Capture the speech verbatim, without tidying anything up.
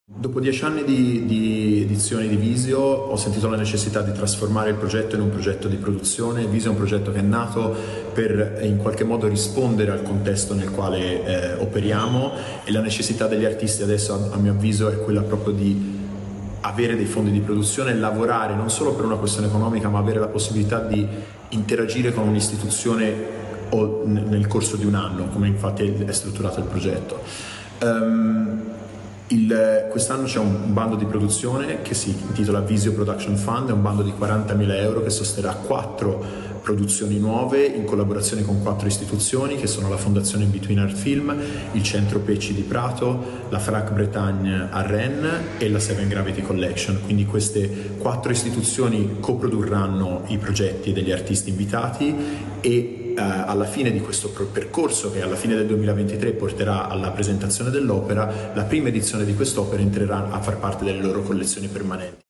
Dopo dieci anni di, di edizioni di Visio ho sentito la necessità di trasformare il progetto in un progetto di produzione. Visio è un progetto che è nato per in qualche modo rispondere al contesto nel quale eh, operiamo, e la necessità degli artisti adesso, a, a mio avviso, è quella proprio di avere dei fondi di produzione e lavorare non solo per una questione economica, ma avere la possibilità di interagire con un'istituzione o nel corso di un anno, come infatti è strutturato il progetto. Um, Quest'anno c'è un bando di produzione che si intitola Visio Production Fund, è un bando di quarantamila euro che sosterrà quattro produzioni nuove in collaborazione con quattro istituzioni che sono la Fondazione Between Art Film, il Centro Pecci di Prato, la Frac Bretagne a Rennes e la Seven Gravity Collection. Quindi queste quattro istituzioni coprodurranno i progetti degli artisti invitati e Uh, alla fine di questo percorso, che alla fine del duemilaventitré porterà alla presentazione dell'opera, la prima edizione di quest'opera entrerà a far parte delle loro collezioni permanenti.